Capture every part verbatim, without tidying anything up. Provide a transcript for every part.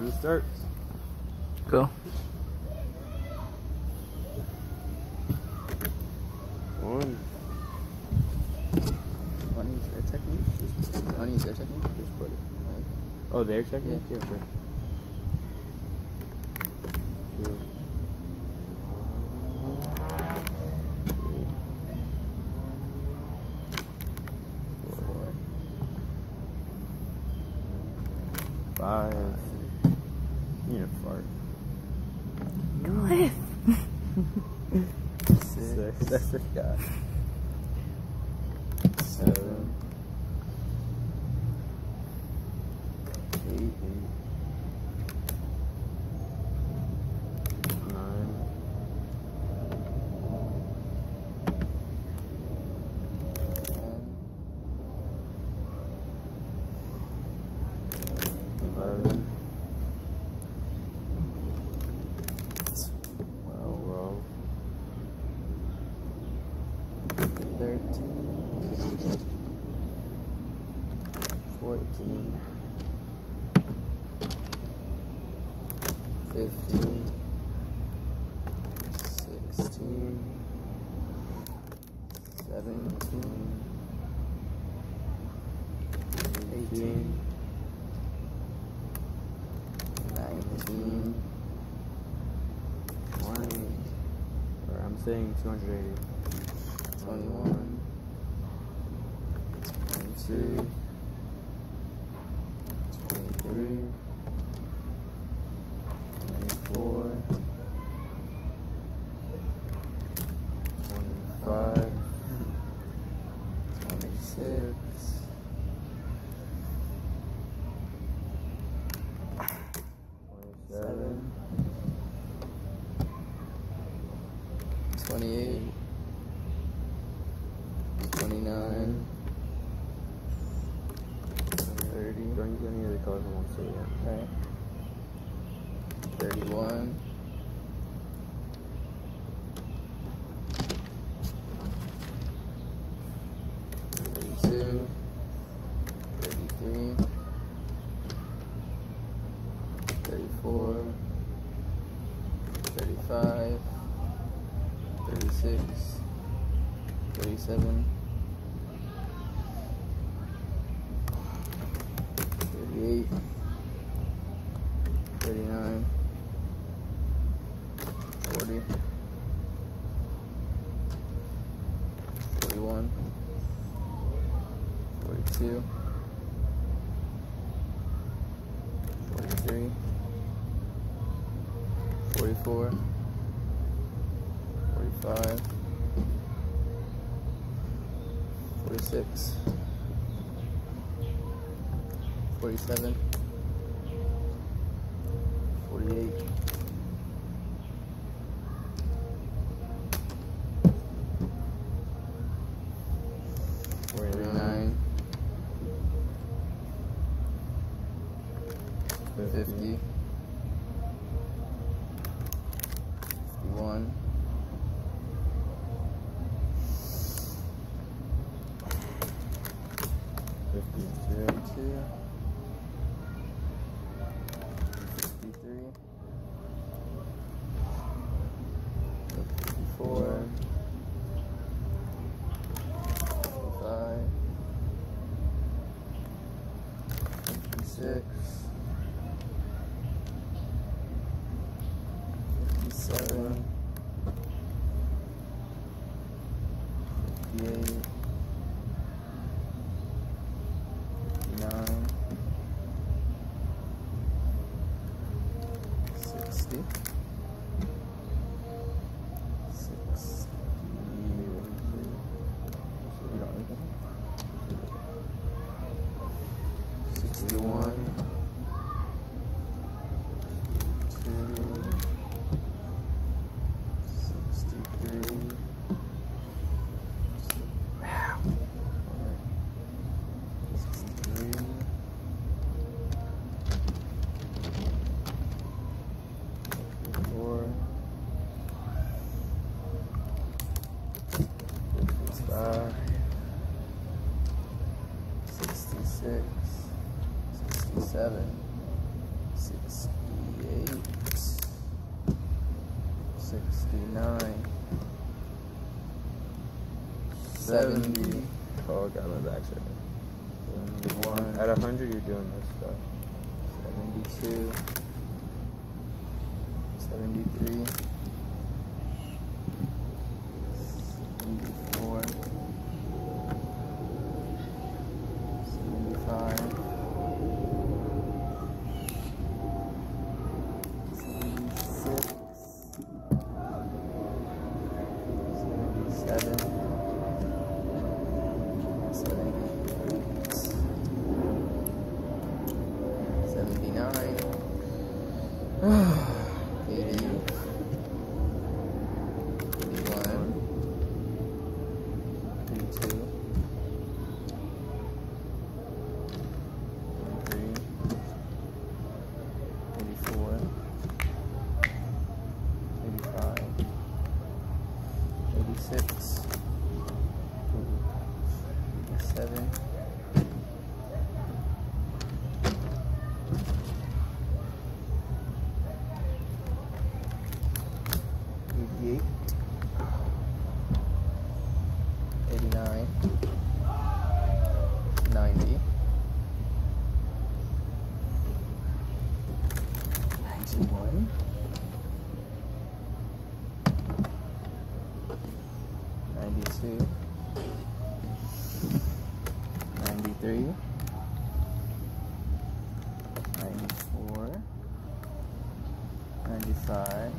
Time to start. Go. One. Want to use their technique? Want to use their technique? Just put it. Like, Oh, their technique? Yeah. Yeah, sure. Two. four, Five. You need a fart. What? six, Six. I forgot. seven, Eight. Nine. Eleven. Twelve. thirteen, fourteen, fifteen, sixteen, seventeen, eighteen, nineteen, twenty, Or I'm saying two hundred eighty. twenty-one, twenty-two, twenty-three, twenty-four, twenty-five, twenty-six, Twenty-seven. twenty-eight, twenty-nine, thirty, Don't use any of the colors I won't say yet. right, thirty-one, thirty-two, thirty-three, thirty-four, thirty-five, thirty-six, thirty-seven, thirty-eight, thirty-nine, forty, forty-one, forty-two, forty-three, forty-four, forty-five, forty-six, forty-seven, forty-eight, forty-nine, fifty, fifty-one, Fifty-two. fifty-two, fifty-three, fifty-four, fifty-five, fifty-six, fifty-seven, fifty-eight, fifty-nine, sixty, sixty, you don't need that. sixty-one, two, sixty-three, sixty-three, fifty-four, fifty-five, sixty-six, sixty-seven, sixty. fifty-nine. seventy. Oh, God, my back's hurting. seventy-one. At one hundred, you're doing this stuff. seventy-two. seventy-three. seventy-four. seventy-five. seventy-six. seventy-seven. seventy-eight. seventy-nine. eighty. eighty-one. eighty-two. eighty-three. eighty-four. eighty-five. eighty-six. eighty-seven. eighty-eight. eighty-nine. ninety. ninety-one. ninety-two. ninety-three. ninety-four. ninety-five.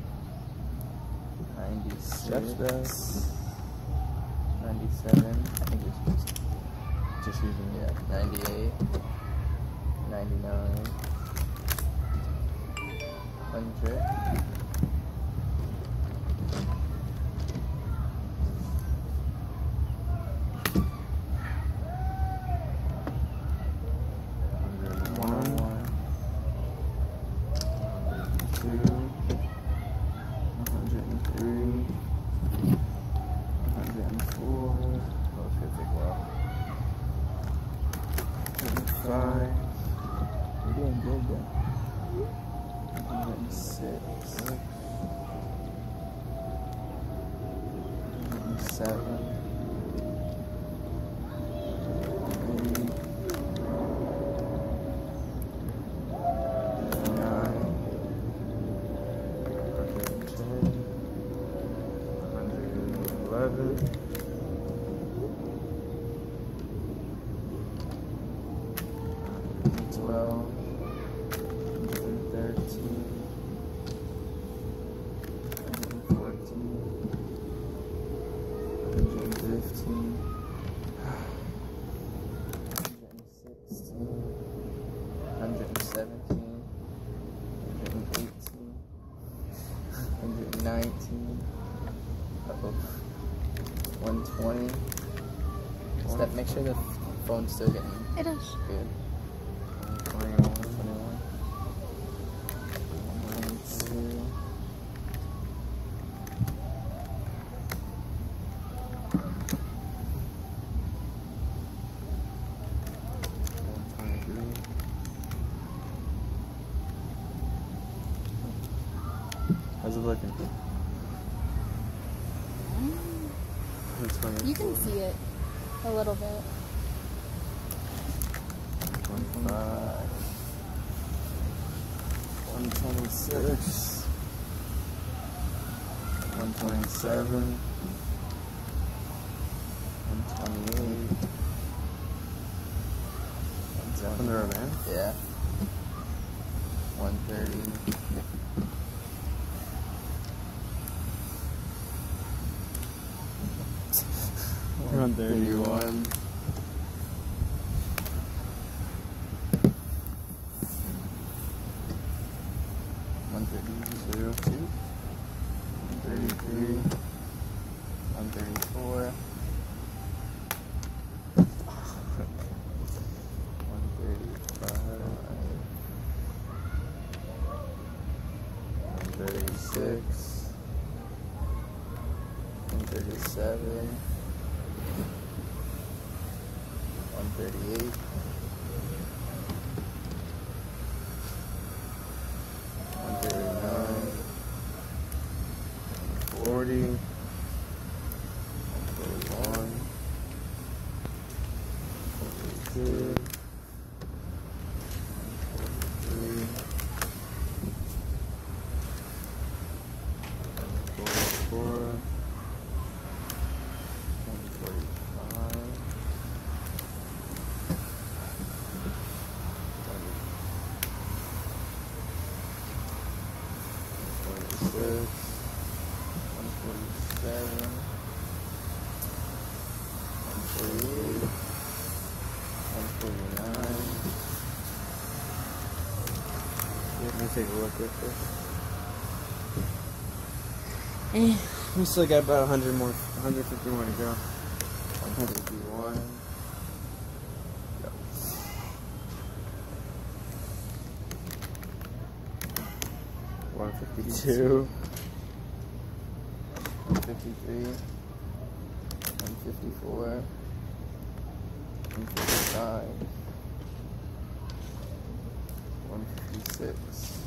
Stretch that. ninety-six. ninety-seven. I think it's just, Just using yeah. ninety-eight. ninety-nine. one hundred. one oh one. two. one hundred three. one hundred four. Oh, it's gonna take a while. one hundred five. You're doing good though. one hundred six. one hundred seven. eleven. twelve. thirteen. fourteen. fifteen. sixteen. seventeen. eighteen. nineteen. Uh-oh. one twenty. Step, make sure the phone's still getting It is. good. twenty-one. twenty-one. twenty-two. twenty-three. How's it looking? You can see it a little bit. twenty-five. one twenty-six. one twenty-seven. one twenty-eight. Under our band? Yeah. one thirty. one thirty-one. one thirty-two. one thirty-three. one thirty-four. one thirty-five. one thirty-six. one thirty-seven. one thirty-eight. one thirty-nine. take a look real quick. Eh, we still got about one hundred more, one hundred fifty more to go. one fifty-one. Yep. one fifty-two. one fifty-three. one fifty-four. one fifty-five. one fifty-six.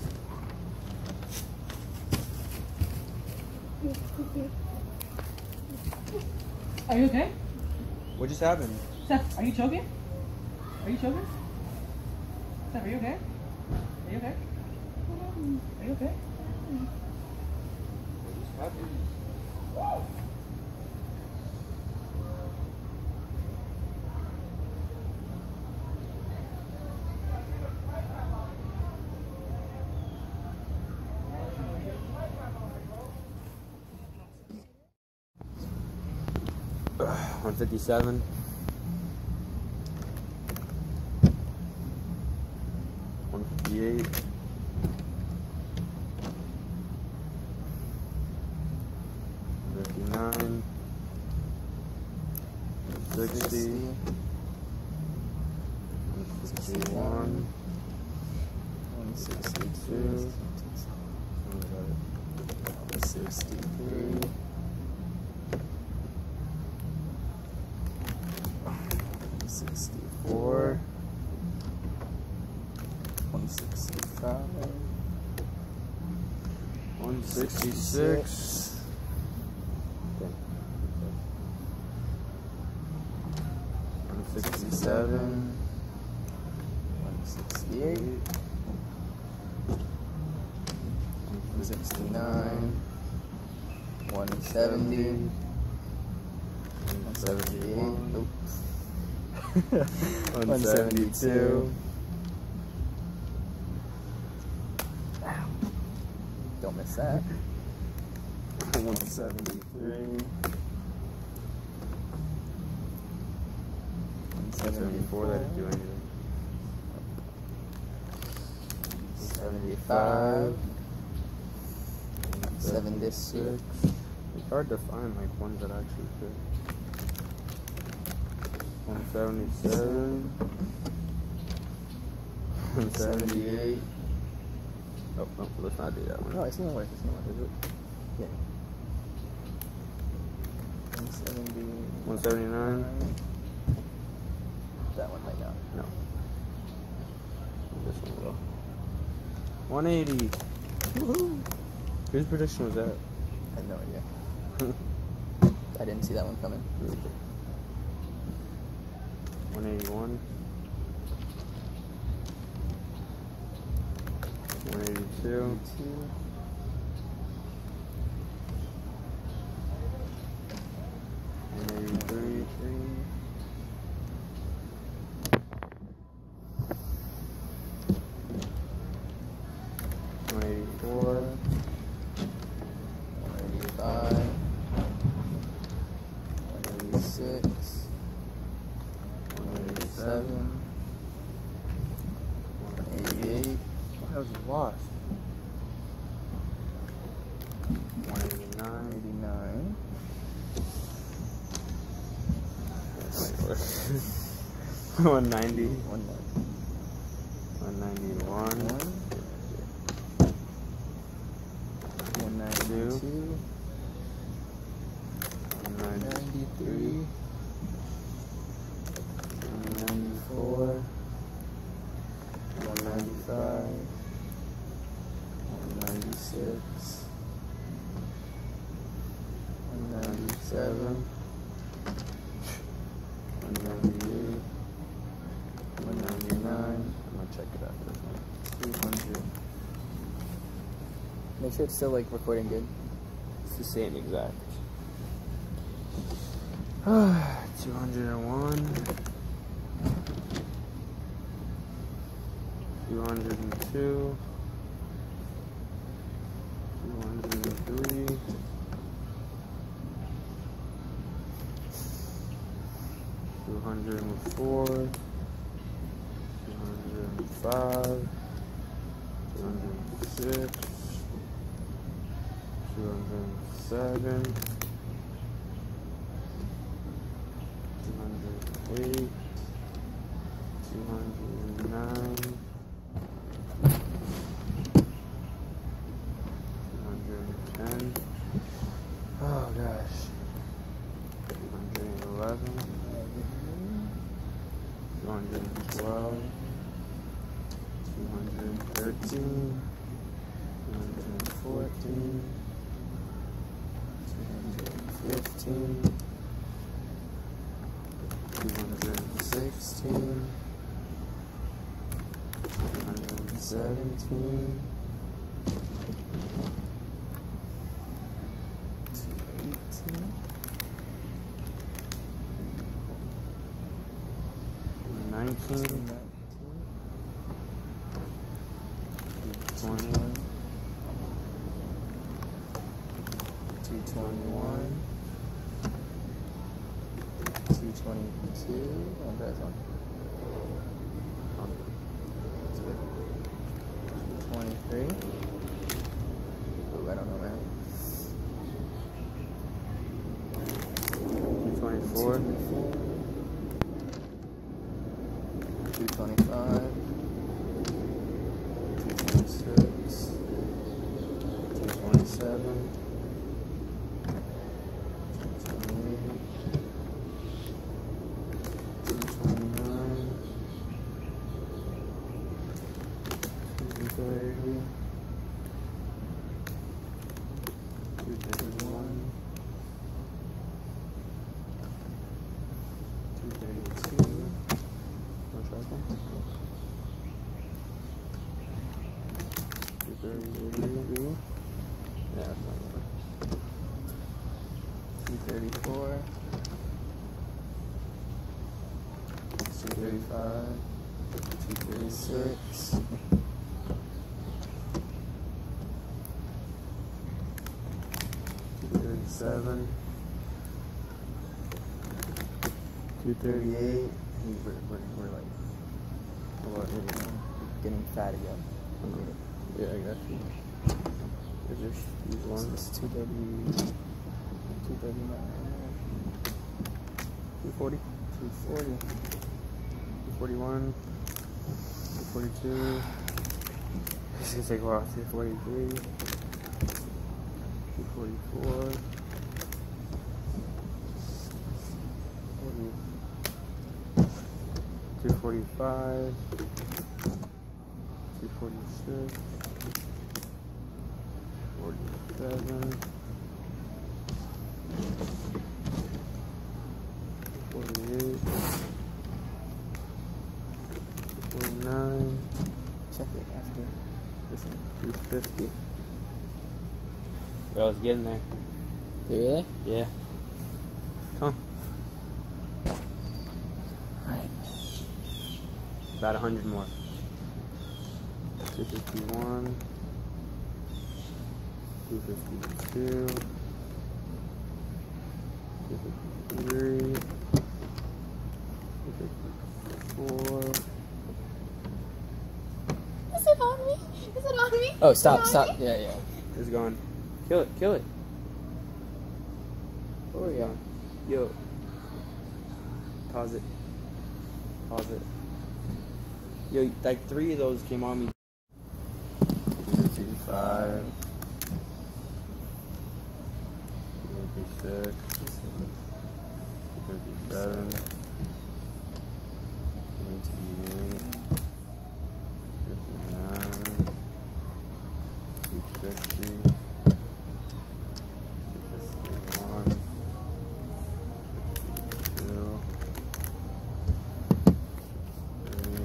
Are you okay? What just happened? Seth, are you choking? Are you choking? Seth, are you okay? Are you okay? Are you okay? What just happened? one fifty-seven. one fifty-eight. fifty-nine. sixty. sixty-one. one sixty-two. sixty-three. sixty-four. one sixty-five. one sixty-six. one sixty-seven. one sixty-eight. one sixty-nine. one seventy. one seventy-eight. Oops. one seventy-two. Don't miss that. one seventy-three. one seventy-four, that didn't do anything. seventy-five. seventy-six. It's hard to find like ones that actually fit. one seventy-seven. one seventy-eight. Oh, no, let's not do that one. No, it's not worth it. It's not worth it. Yeah. one seventy. one seventy-nine. That one might not. No. This one will. one eighty. Woohoo! Whose prediction was that? I have no idea. I didn't see that one coming. one eighty-one. one eighty-two. one eighty-three. one eighty-four. one eighty-five. one eighty-six. one eighty-seven. one eighty-eight. I was lost. one eighty-nine. eighty-nine. one ninety. one ninety. one ninety-one. one ninety-two. one ninety-three. one ninety-four. one ninety-five. one ninety-six. one ninety-seven. one ninety-eight. one ninety-nine. I'm gonna check it after this one. two hundred. Make sure it's still like recording good. It's the same exact. two hundred one. two hundred two. two hundred three. two hundred four. two hundred five. two hundred six, two hundred seven, two hundred eight, two hundred nine, two hundred ten. Oh gosh. two hundred eleven, two hundred twelve, two hundred thirteen, two hundred fourteen, two hundred fifteen, two hundred sixteen, two hundred seventeen, two eighteen, nineteen, twenty, two twenty-one, two twenty-two, oh, that's on. two twenty-three. Oh, I don't know, man. two twenty-four, two twenty-five, two twenty-six, two twenty-seven, two twenty-eight, two twenty-nine, two thirty, two thirty-one, two thirty-two. No trouble. two thirty-three. Yeah, that's not good. two thirty-four, two thirty-five, two thirty-six, two thirty-seven, two thirty-eight. we're, we're, we're like, we're getting fat again. Yeah, I got you. Is this these ones? It's two thirty, two thirty-nine, two forty? two forty, two forty-one, two forty-two. This is gonna take a while. two forty-three, two forty-four, two forty-five, two forty-six, forty-seven, forty-eight, forty-nine, check it after this one. two fifty. Bro, it's getting there. Really? Yeah. Come on. Alright. About a hundred more. two fifty-one, two fifty-two, two fifty-three, two fifty-four. Is it on me? Is it on me? Oh, Is it stop, on stop. me? Yeah, yeah. It's gone. Kill it, kill it. Where are we going? Yo. Pause it. Pause it. Yo, like three of those came on me. two fifty-five. two fifty-six. two fifty-seven. twenty-eight. fifty-nine. two sixty. two fifty-one. fifty-two. three.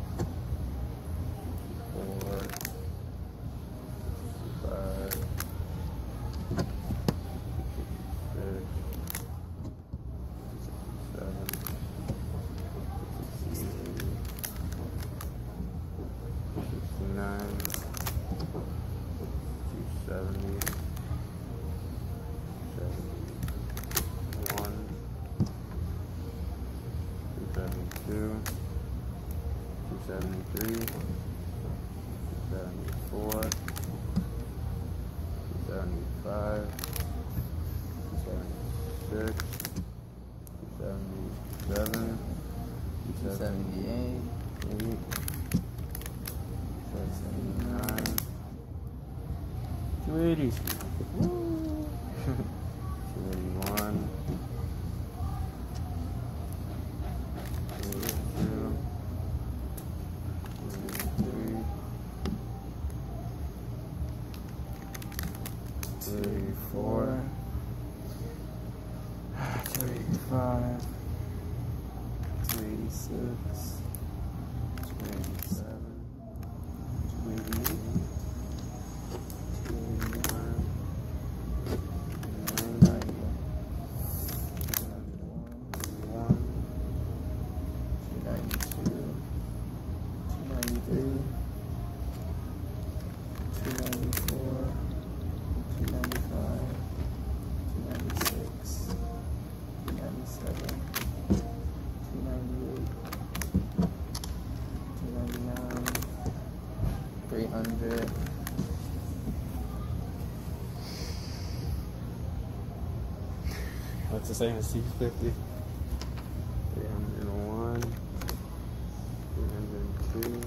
four. five. six. seven. sixty-nine, two seventy, seventy-one, two seventy-two, two seventy-three, two seventy-four, seventy-five, seventy-six, seventy-seven, seventy-eight, eight, seventy-nine, two eighty, two eighty-one, two eighty-two, two eighty-three, two eighty-four, two eighty-five, two eighty-six, two eighty-seven, two eighty-eight, two eighty-nine, two ninety, one, two ninety-two, two ninety-three, two ninety-four, two ninety-five, two ninety-six, two ninety-seven, two ninety-eight, two ninety-nine, three hundred. That's the same as six fifty. three hundred one, three hundred two,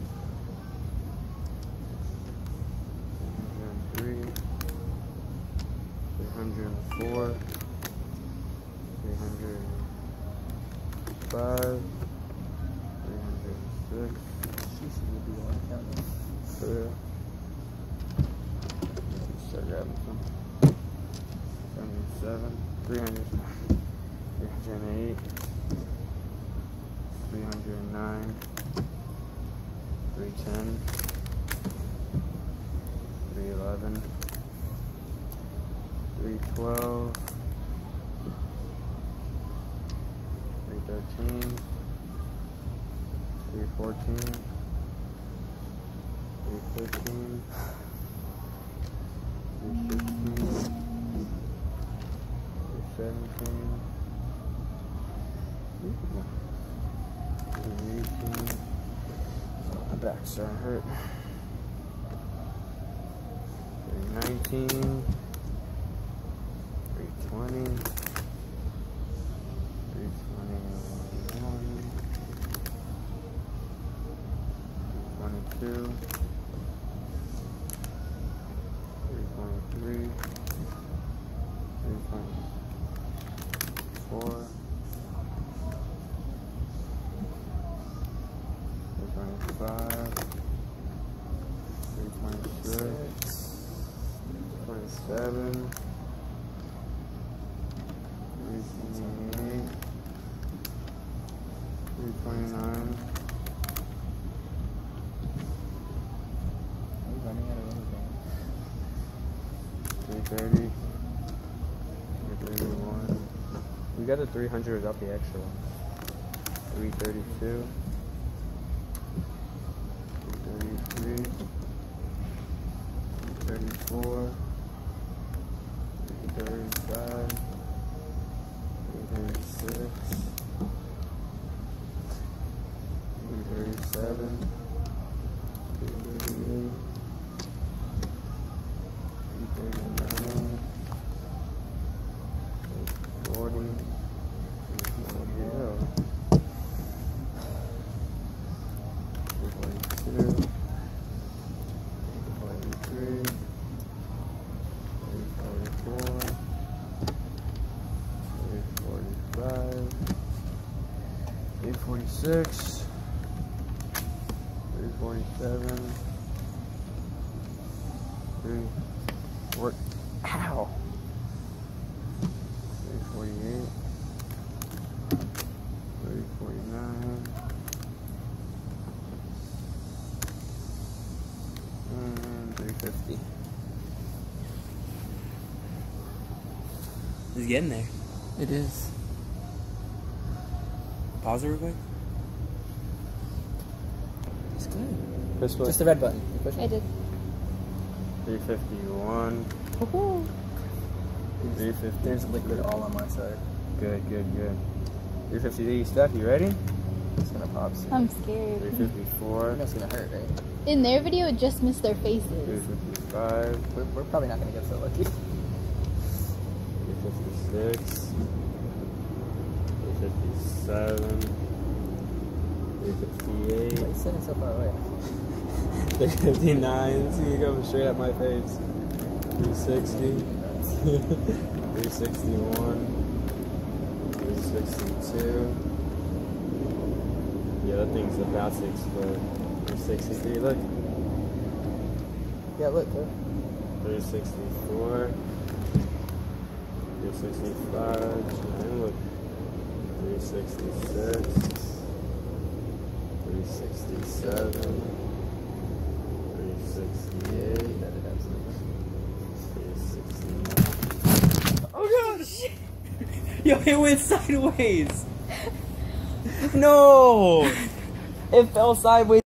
three hundred three, three hundred four, three hundred five, three hundred six, Sheesh, will be one counting. three. Start grabbing some. seventy-seven, three hundred, three hundred eight, three hundred nine, three ten, three eleven, three twelve, three thirteen, three fourteen, three fifteen, three sixteen, seventeen, eighteen, my back's starting to hurt, nineteen, three twenty, three twenty-one, three twenty-two, three twenty-three, three twenty-four, three twenty-five, three twenty-six, twenty-seven, three twenty-eight, three twenty-nine, Are you running out of anything? three thirty, three thirty-one. We got the three hundred without the extra one. three thirty-two, three thirty-three, three thirty-four, three thirty-five, three thirty-six, three thirty-seven, three thirty-eight, three thirty-nine, three forty, three forty-two, three forty-two, three forty-three, three forty-four, three forty-five, three forty-six, three forty-seven, three forty, ow, three forty-eight, three forty-nine, and three fifty. It's getting there. It is. Pause it real quick. It's good. This one, Just the red button. You push I it. did. three fifty-one, Woohoo. three fifty. There's liquid all on my side. Good, good, good. three fifty, Steph, you ready? It's gonna pop soon. I'm three scared. fifty-four. That's gonna hurt, right? In their video, it just missed their three faces. fifty-five. We're, we're probably not gonna get so lucky. three fifty-six. three fifty-seven. three fifty-eight. Why are you sitting so far away? three fifty-nine. It's gonna go straight at my face. three sixty. three sixty-one. three sixty-two. Yeah, that thing's about to explode. three sixty-three, look. Yeah, look, look. three sixty-four. three sixty-five. And look. three sixty-six. three sixty-seven. three sixty-eight. three sixty-nine. Oh gosh! Yo, it went sideways. No! It fell sideways.